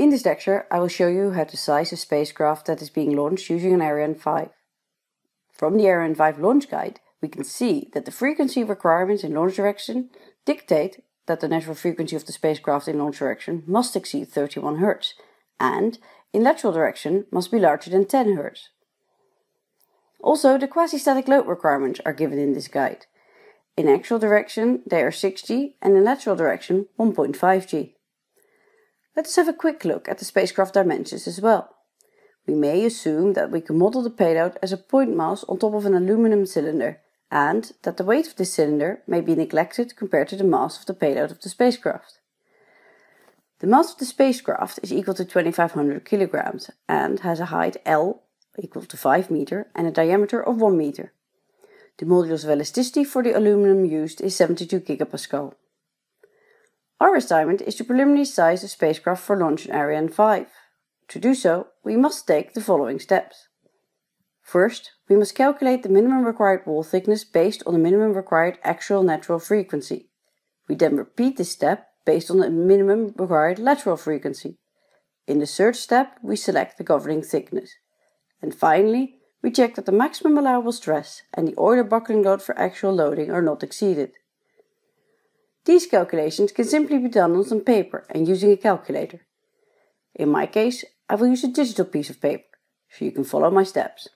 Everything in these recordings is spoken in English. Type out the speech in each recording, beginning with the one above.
In this lecture, I will show you how to size a spacecraft that is being launched using an Ariane 5. From the Ariane 5 launch guide, we can see that the frequency requirements in launch direction dictate that the natural frequency of the spacecraft in launch direction must exceed 31 Hz, and in lateral direction must be larger than 10 Hz. Also, the quasi-static load requirements are given in this guide. In axial direction, they are 6G, and in lateral direction, 1.5 G. Let us have a quick look at the spacecraft dimensions as well. We may assume that we can model the payload as a point mass on top of an aluminum cylinder, and that the weight of this cylinder may be neglected compared to the mass of the payload of the spacecraft. The mass of the spacecraft is equal to 2500 kilograms and has a height L equal to 5 meter and a diameter of 1 meter. The modulus of elasticity for the aluminum used is 72 gigapascal. Our assignment is to preliminarily size the spacecraft for launch in Ariane 5. To do so, we must take the following steps. First, we must calculate the minimum required wall thickness based on the minimum required actual natural frequency. We then repeat this step based on the minimum required lateral frequency. In the third step, we select the governing thickness. And finally, we check that the maximum allowable stress and the Euler buckling load for actual loading are not exceeded. These calculations can simply be done on some paper and using a calculator. In my case, I will use a digital piece of paper, so you can follow my steps.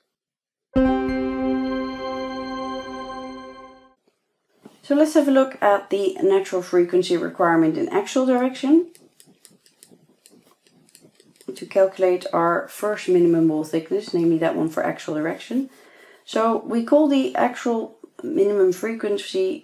So let's have a look at the natural frequency requirement in axial direction. To calculate our first minimum wall thickness, namely that one for axial direction. So we call the actual minimum frequency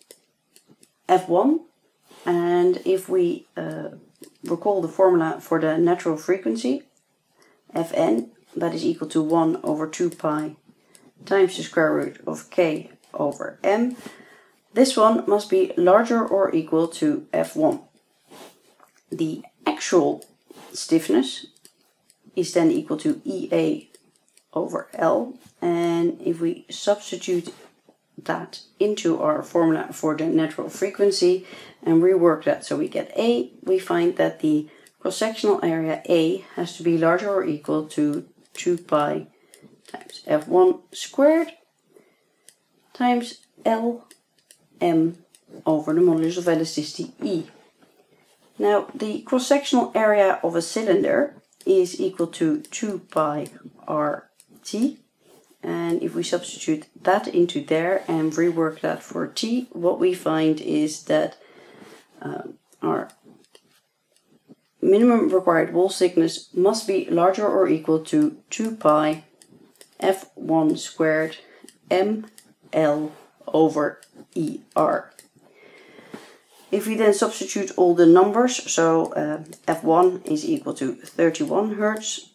F1, and if we recall the formula for the natural frequency, Fn, that is equal to 1 over 2 pi times the square root of k over m, this one must be larger or equal to F1. The actual stiffness is then equal to EA over L, and if we substitute that into our formula for the natural frequency and rework that so we get A, we find that the cross-sectional area A has to be larger or equal to 2 pi times F1 squared times Lm over the modulus of elasticity E. Now, the cross-sectional area of a cylinder is equal to 2 pi RT. And if we substitute that into there and rework that for T, what we find is that our minimum required wall thickness must be larger or equal to 2 pi F1 squared ML over ER. If we then substitute all the numbers, so F1 is equal to 31 Hz,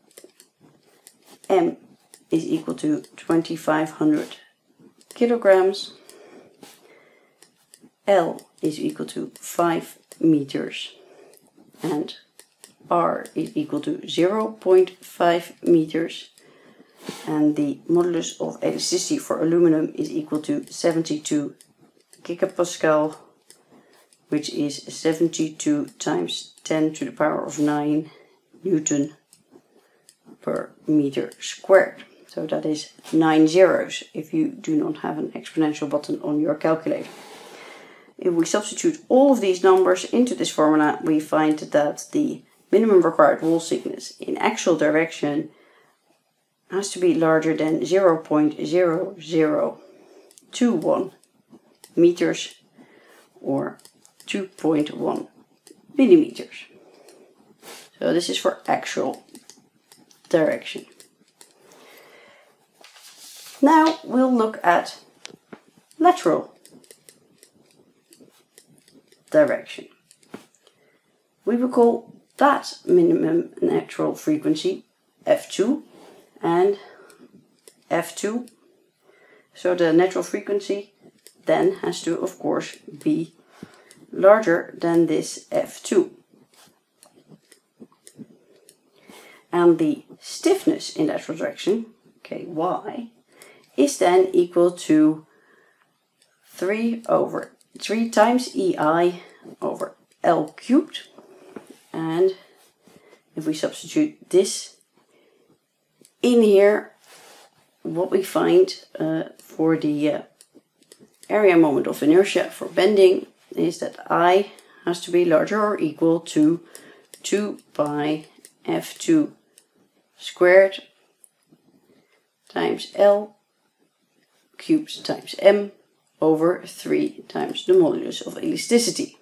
M is equal to 2500 kilograms, L is equal to 5 meters, and R is equal to 0.5 meters, and the modulus of elasticity for aluminum is equal to 72 gigapascal, which is 72 times 10 to the power of 9 Newton per meter squared. So that is 9 zeros if you do not have an exponential button on your calculator. If we substitute all of these numbers into this formula, we find that the minimum required wall thickness in axial direction has to be larger than 0.0021 meters or 2.1 millimeters. So this is for axial direction. Now we'll look at lateral direction. We will call that minimum natural frequency F2 and F2. So the natural frequency then has to, of course, be larger than this F2. And the stiffness in lateral direction, Ky, is then equal to 3 times EI over L cubed, and if we substitute this in here, what we find for the area moment of inertia for bending is that I has to be larger or equal to 2 pi F2 squared times L cubed times M over 3 times the modulus of elasticity.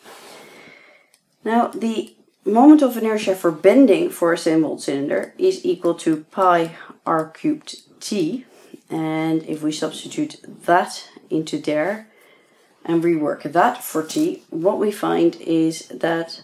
Now the moment of inertia for bending for a 7-volt cylinder is equal to pi r cubed T, and if we substitute that into there and rework that for T, what we find is that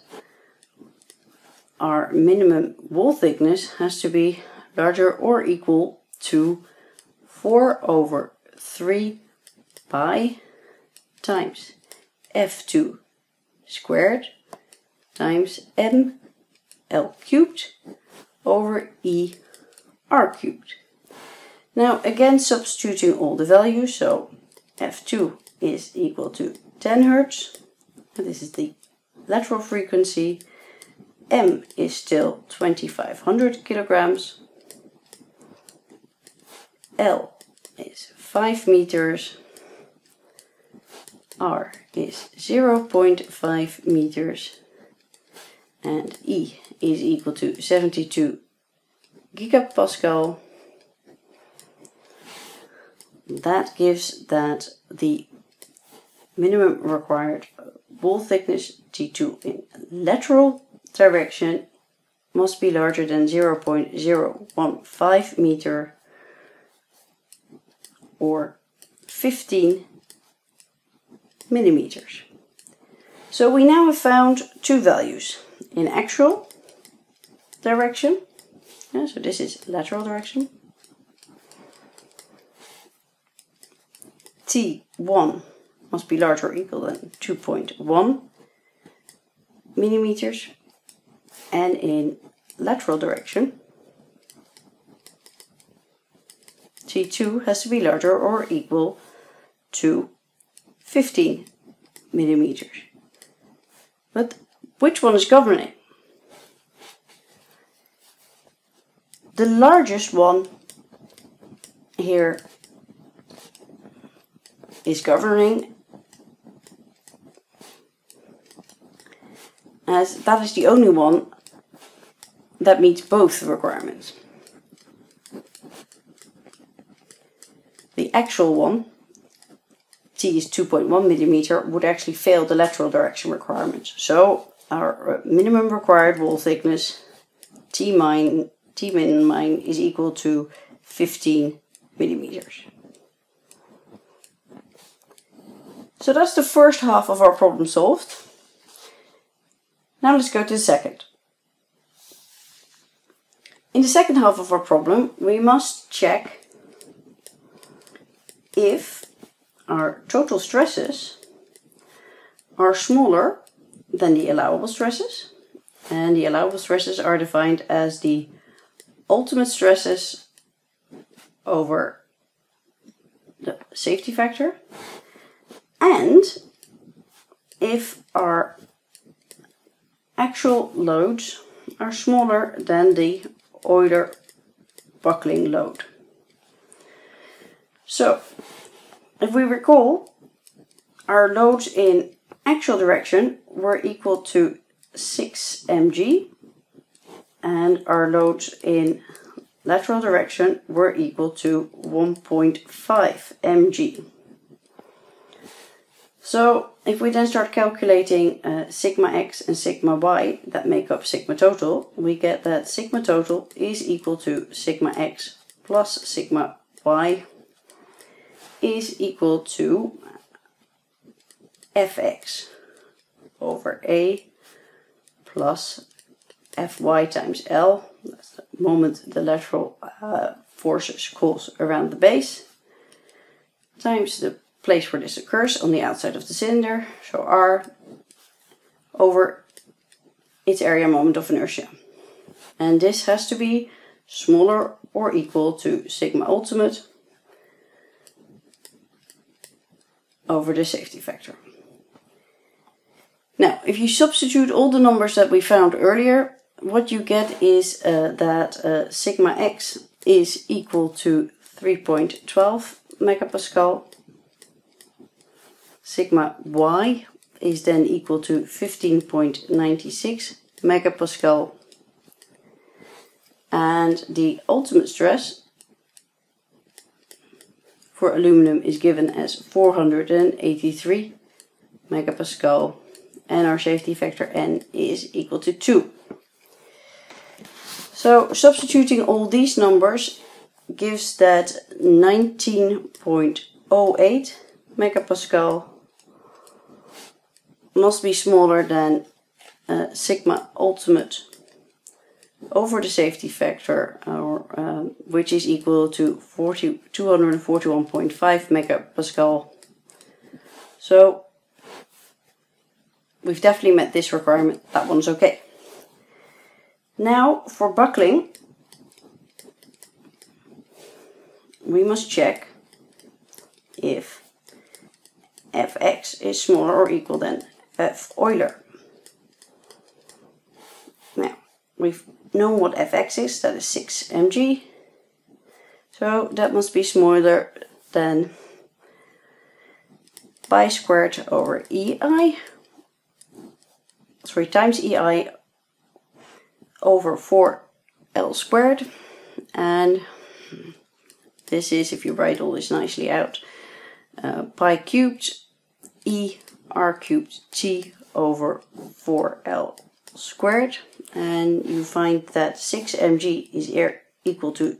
our minimum wall thickness has to be larger or equal to 4 over 3 pi times F2 squared times M L cubed over E R cubed. Now again substituting all the values, so F2 is equal to 10 Hertz, and this is the lateral frequency. M is still 2500 kilograms. L is 5 meters. R is 0.5 meters. And E is equal to 72 gigapascal. That gives that the minimum required wall thickness T2 in lateral direction must be larger than 0.015 meter or 15 millimeters. So we now have found two values in actual direction. So this is lateral direction. T1 must be larger or equal than 2.1 millimeters, and in lateral direction T2 has to be larger or equal to 15 millimeters. But which one is governing? The largest one here is governing, as that is the only one that meets both requirements. The actual one, T is 2.1 millimeter, would actually fail the lateral direction requirements. So our minimum required wall thickness, T min is equal to 15 millimeters. So that's the first half of our problem solved. Now let's go to the second. In the second half of our problem, we must check if our total stresses are smaller than the allowable stresses. And the allowable stresses are defined as the ultimate stresses over the safety factor. And if our actual loads are smaller than the Euler buckling load. So, if we recall, our loads in actual direction were equal to 6 mg, and our loads in lateral direction were equal to 1.5 mg. So if we then start calculating sigma x and sigma y that make up sigma total, we get that sigma total is equal to sigma x plus sigma y is equal to fx over a plus fy times L. That's the moment the lateral forces cause around the base, times the place where this occurs on the outside of the cylinder, so R, over its area moment of inertia. And this has to be smaller or equal to sigma ultimate over the safety factor. Now, if you substitute all the numbers that we found earlier what you get is that sigma x is equal to 3.12 megapascal. Sigma y is then equal to 15.96 megapascal. And the ultimate stress for aluminum is given as 483 megapascal. And our safety factor N is equal to 2. So substituting all these numbers gives that 19.08 megapascal must be smaller than sigma ultimate over the safety factor, which is equal to 241.5 megapascal. So we've definitely met this requirement. That one's okay. Now for buckling, we must check if Fx is smaller or equal than F Euler. Now, we've known what Fx is, that is 6 mg. So that must be smaller than pi squared over EI. Times EI over 4L squared. And this is, if you write all this nicely out, pi cubed E r cubed t over 4L squared. And you find that 6 mg is equal to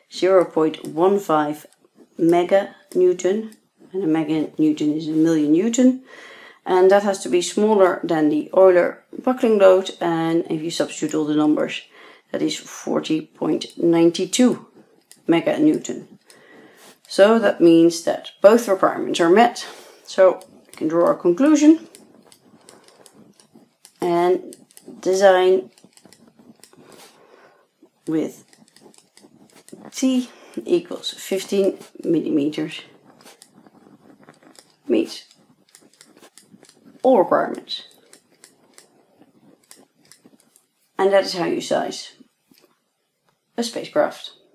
0.15 meganewton. And a meganewton is a million newton. And that has to be smaller than the Euler buckling load. And if you substitute all the numbers, that is 40.92 meganewton. So that means that both requirements are met. So we can draw our conclusion and design with T equals 15 millimeters meets all requirements. And that is how you size a spacecraft.